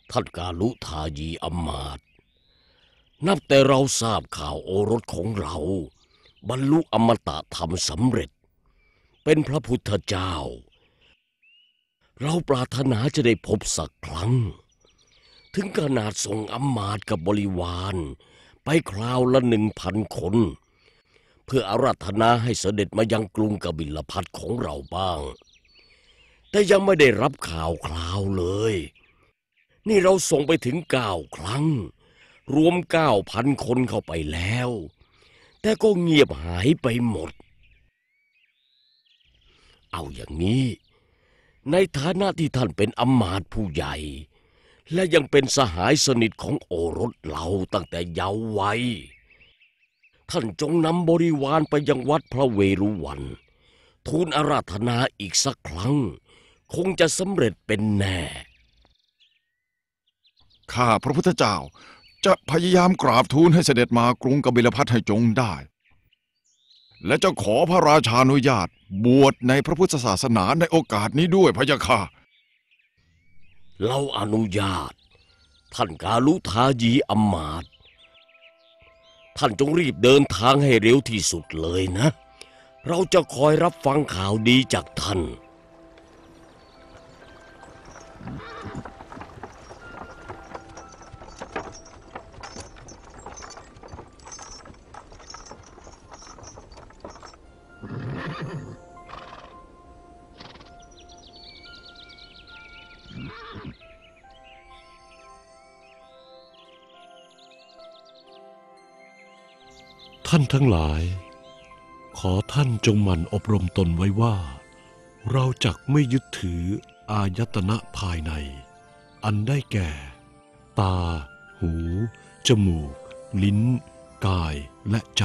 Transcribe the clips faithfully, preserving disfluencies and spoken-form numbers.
ท่านกาลุทายีอำมาตย์นับแต่เราทราบข่าวโอรสของเราบรรลุอมตะธรรมสำเร็จเป็นพระพุทธเจ้าเราปรารถนาจะได้พบสักครั้งถึงขนาดส่งอำมาตย์กับบริวารไปคราวละหนึ่งพันคนเพื่ออาราธนาให้เสด็จมายังกรุงกบิลพัสของเราบ้างแต่ยังไม่ได้รับข่าวคราวเลยนี่เราส่งไปถึงเก้าครั้งรวมเก้าพันคนเข้าไปแล้วแต่ก็เงียบหายไปหมดเอาอย่างนี้ในฐานะที่ท่านเป็นอำมาตย์ผู้ใหญ่และยังเป็นสหายสนิทของโอรสเราตั้งแต่เยาว์วัยท่านจงนำบริวารไปยังวัดพระเวรุวันทูลอาราธนาอีกสักครั้งคงจะสำเร็จเป็นแน่ข้าพระพุทธเจ้าจะพยายามกราบทูลให้เสด็จมากรุงกบิลพัสให้จงได้และจะขอพระราชานุญาตบวชในพระพุทธศาสนาในโอกาสนี้ด้วยพะยะค่ะเราอนุญาตท่านกาลุทายีอำมาตย์ท่านจงรีบเดินทางให้เร็วที่สุดเลยนะเราจะคอยรับฟังข่าวดีจากท่านท่านทั้งหลายขอท่านจงหมั่นอบรมตนไว้ว่าเราจักไม่ยึดถืออายตนะภายในอันได้แก่ตาหูจมูกลิ้นกายและใจ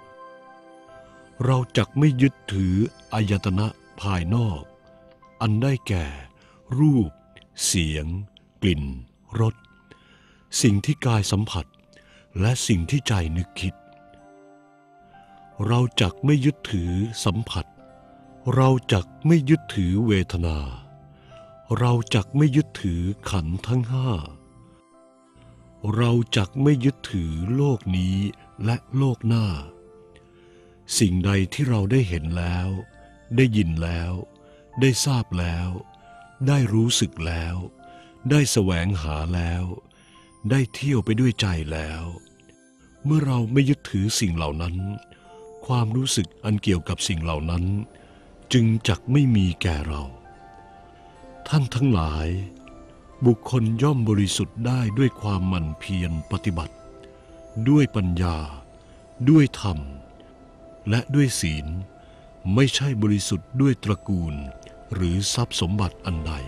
เราจักไม่ยึดถืออายตนะภายนอกอันได้แก่รูปเสียงกลิ่นรสสิ่งที่กายสัมผัสและสิ่งที่ใจนึกคิดเราจักไม่ยึดถือสัมผัสเราจักไม่ยึดถือเวทนาเราจักไม่ยึดถือขันธ์ทั้งห้าเราจักไม่ยึดถือโลกนี้และโลกหน้าสิ่งใดที่เราได้เห็นแล้วได้ยินแล้วได้ทราบแล้วได้รู้สึกแล้วได้แสวงหาแล้วได้เที่ยวไปด้วยใจแล้วเมื่อเราไม่ยึดถือสิ่งเหล่านั้นความรู้สึกอันเกี่ยวกับสิ่งเหล่านั้นจึงจักไม่มีแก่เราท่านทั้งหลายบุคคลย่อมบริสุทธิ์ได้ด้วยความหมั่นเพียรปฏิบัติด้วยปัญญาด้วยธรรมและด้วยศีลไม่ใช่บริสุทธิ์ด้วยตระกูลหรือทรัพย์สมบัติอันใด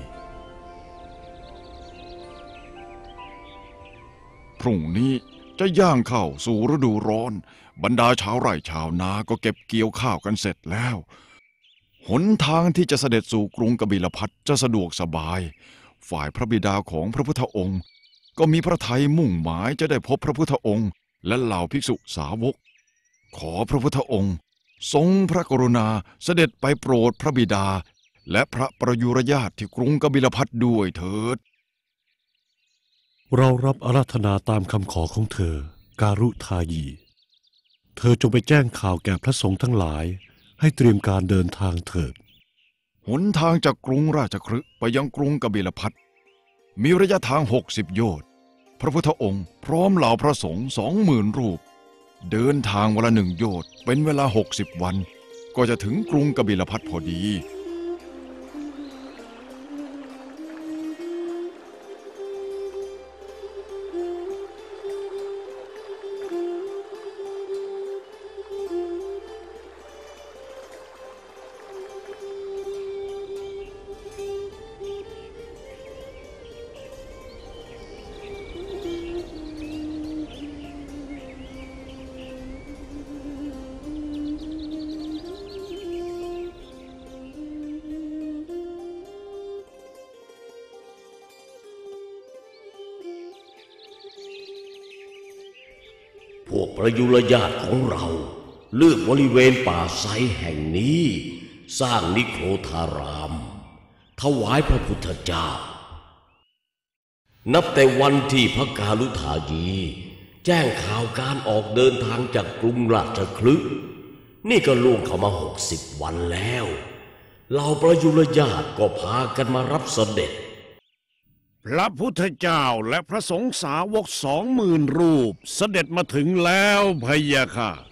พรุ่งนี้จะย่างเข้าสู่ฤดูร้อนบรรดาชาวไร่ชาวนาก็เก็บเกี่ยวข้าวกันเสร็จแล้วหนทางที่จะเสด็จสู่กรุงกบิลพัสจะสะดวกสบายฝ่ายพระบิดาของพระพุทธองค์ก็มีพระทัยมุ่งหมายจะได้พบพระพุทธองค์และเหล่าภิกษุสาวกขอพระพุทธองค์ทรงพระกรุณาเสด็จไปโปรดพระบิดาและพระประยุรญาติที่กรุงกบิลพัสด้วยเถิดเรารับอาราธนาตามคำขอของเธอการุทายีเธอจงไปแจ้งข่าวแก่พระสงฆ์ทั้งหลายให้เตรียมการเดินทางเถิดหนทางจากกรุงราชคฤห์ไปยังกรุงกบิลพัสมีระยะทางหกสิบโยชน์พระพุทธองค์พร้อมเหล่าพระสงฆ์สองหมื่นรูปเดินทางวันละหนึ่งโยชน์เป็นเวลาหกสิบวันก็จะถึงกรุงกบิลพัสพอดีพวกประยุรญาติของเราเลือกบริเวณป่าไทรแห่งนี้สร้างนิโครธารามถวายพระพุทธเจ้านับแต่วันที่พระกาลุธายีแจ้งข่าวการออกเดินทางจากกรุงราชคฤห์นี่ก็ล่วงเข้ามาหกสิบวันแล้วเหล่าประยุรญาติก็พากันมารับเสด็จพระพุทธเจ้าและพระสงฆ์สาวกสองหมื่นรูปเสด็จมาถึงแล้วพะยะค่ะ